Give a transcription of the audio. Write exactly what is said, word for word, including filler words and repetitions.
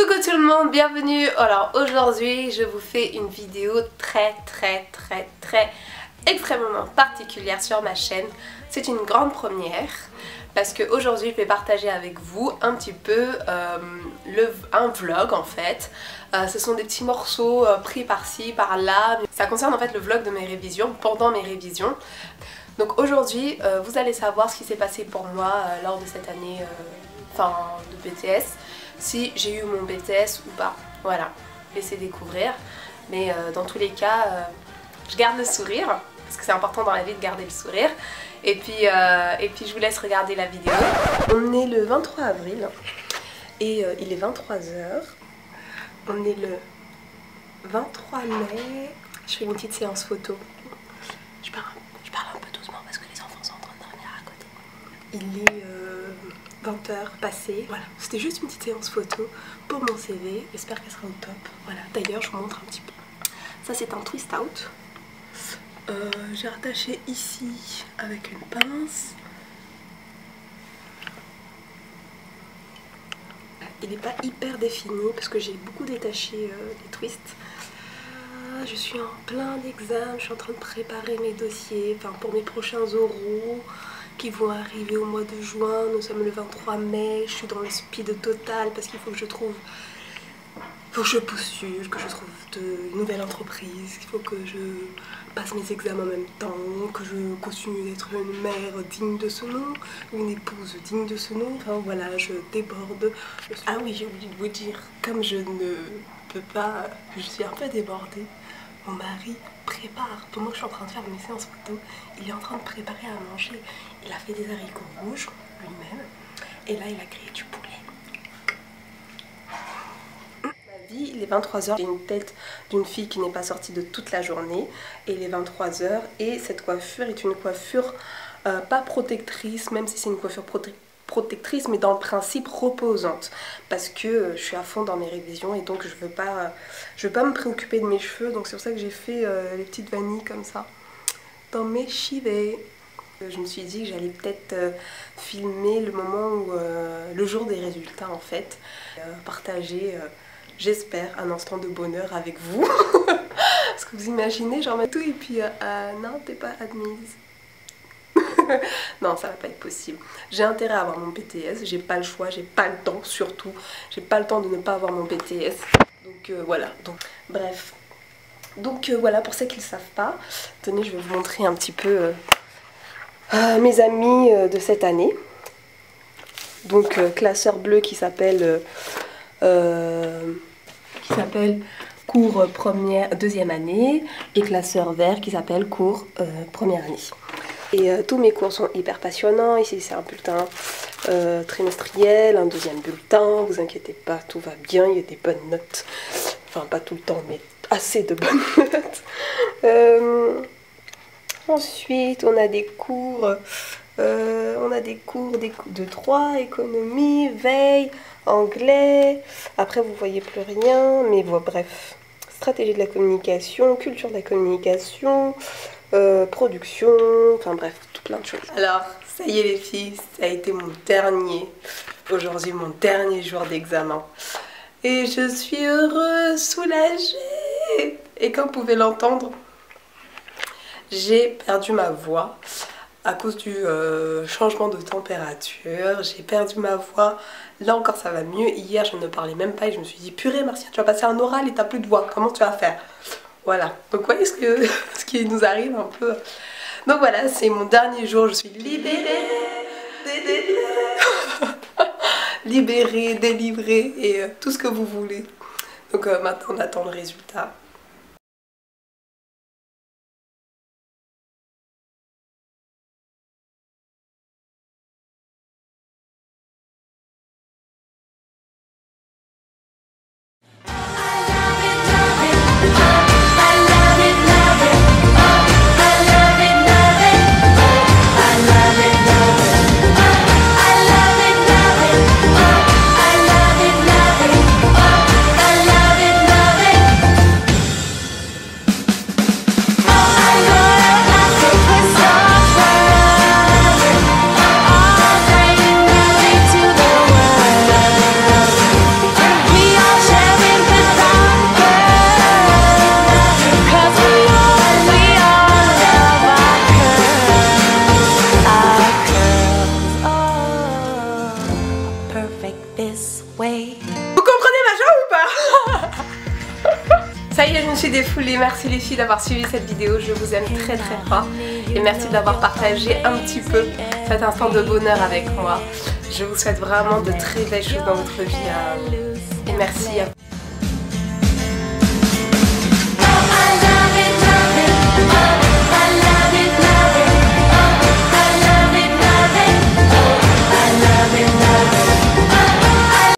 Coucou tout le monde, bienvenue. Alors aujourd'hui je vous fais une vidéo très très très très extrêmement particulière sur ma chaîne. C'est une grande première parce qu'aujourd'hui je vais partager avec vous un petit peu euh, le, un vlog en fait. Euh, ce sont des petits morceaux euh, pris par-ci, par-là. Ça concerne en fait le vlog de mes révisions, pendant mes révisions. Donc aujourd'hui euh, vous allez savoir ce qui s'est passé pour moi euh, lors de cette année, euh, enfin de B T S. Si j'ai eu mon B T S ou pas, voilà, laissez découvrir. Mais euh, dans tous les cas, euh, je garde le sourire, parce que c'est important dans la vie de garder le sourire. Et puis, euh, et puis je vous laisse regarder la vidéo. On est le vingt-trois avril, et euh, il est vingt-trois heures. On est le vingt-trois mai. Je fais une petite séance photo. Je parle, je parle un peu doucement parce que les enfants sont en train de dormir à côté. Il est euh, vingt heures passées. Voilà, c'était juste une petite séance photo pour mon C V. J'espère qu'elle sera au top. Voilà, d'ailleurs je vous montre un petit peu. Ça c'est un twist out. Euh, J'ai rattaché ici avec une pince. Il n'est pas hyper défini parce que j'ai beaucoup détaché euh, les twists. Euh, je suis en plein examen, je suis en train de préparer mes dossiers, enfin pour mes prochains oraux qui vont arriver au mois de juin. Nous sommes le vingt-trois mai, je suis dans le speed total parce qu'il faut que je trouve, faut que je postule, que je trouve de nouvelles entreprises, qu'il faut que je passe mes examens en même temps, que je continue d'être une mère digne de ce nom, une épouse digne de ce nom. Enfin voilà, je déborde. Ah oui, j'ai oublié de vous dire, comme je ne peux pas, je suis un peu débordée. Mon mari prépare, pendant que je suis en train de faire mes séances photo, il est en train de préparer à manger. Il a fait des haricots rouges lui-même et là il a grillé du poulet. Ma vie, il est vingt-trois heures, j'ai une tête d'une fille qui n'est pas sortie de toute la journée et il est vingt-trois heures et cette coiffure est une coiffure euh, pas protectrice, même si c'est une coiffure protectrice. protectrice mais dans le principe reposante parce que euh, je suis à fond dans mes révisions et donc je veux pas euh, je veux pas me préoccuper de mes cheveux, donc c'est pour ça que j'ai fait euh, les petites vanilles comme ça dans mes cheveux. Euh, je me suis dit que j'allais peut-être euh, filmer le moment où euh, le jour des résultats en fait, euh, partager euh, j'espère un instant de bonheur avec vous. Parce que vous imaginez genre tout et puis euh, euh, non t'es pas admise. Non, ça va pas être possible. J'ai intérêt à avoir mon B T S, j'ai pas le choix, j'ai pas le temps surtout. J'ai pas le temps de ne pas avoir mon B T S. Donc euh, voilà, donc bref. Donc euh, voilà, pour ceux qui ne le savent pas, tenez, je vais vous montrer un petit peu euh, euh, mes amis euh, de cette année. Donc euh, classeur bleu qui s'appelle euh, euh, qui s'appelle cours première, deuxième année, et classeur vert qui s'appelle cours euh, première année. Et euh, tous mes cours sont hyper passionnants. Ici c'est un bulletin euh, trimestriel, un deuxième bulletin, vous inquiétez pas, tout va bien, il y a des bonnes notes. Enfin pas tout le temps mais assez de bonnes notes. Euh, ensuite on a des cours, euh, on a des cours, des cours de droit, économie, veille, anglais. Après vous voyez plus rien, mais bon, bref. Stratégie de la communication, culture de la communication, Euh, production, enfin bref, tout plein de choses. Alors, ça y est les filles, ça a été mon dernier, aujourd'hui mon dernier jour d'examen. Et je suis heureuse, soulagée. Et comme vous pouvez l'entendre, j'ai perdu ma voix à cause du euh, changement de température. J'ai perdu ma voix, là encore ça va mieux. Hier je ne parlais même pas et je me suis dit, purée Marcia, tu vas passer un oral et t'as plus de voix, comment tu vas faire? Voilà, donc vous voyez ce, que, ce qui nous arrive un peu. Donc voilà, c'est mon dernier jour, je suis libérée, délivrée, libérée, délivrée et euh, tout ce que vous voulez. Donc euh, maintenant on attend le résultat. suis défoulée, merci les filles d'avoir suivi cette vidéo, je vous aime très très fort et merci d'avoir partagé un petit peu cet instant de bonheur avec moi. Je vous souhaite vraiment de très belles choses dans votre vie et merci à vous.